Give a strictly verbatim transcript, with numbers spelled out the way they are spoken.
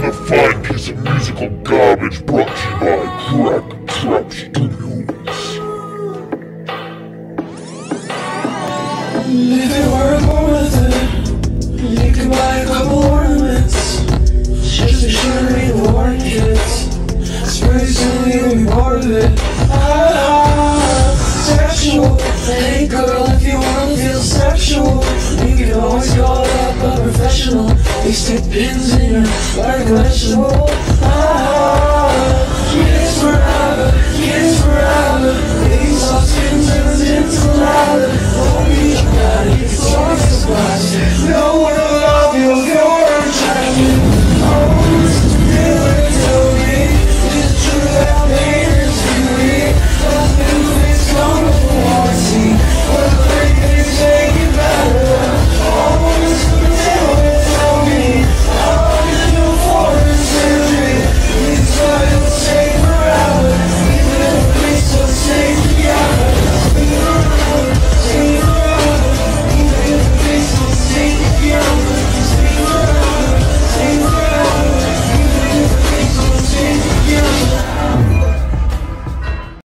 a fine piece of musical garbage brought to you by Crack Trap Studios. If it weren't worth it, you could buy a couple ornaments. Just be sure to read the warning kits. It's pretty soon you'll be part of it. Ah, sexual. Hey girl, if you wanna feel sexual, you can always call up a professional. They stick pins in you like a vegetable. Ah, kiss forever, kiss forever. These soft skins and the tints of leather. Oh, you got it, it's always surprised. No one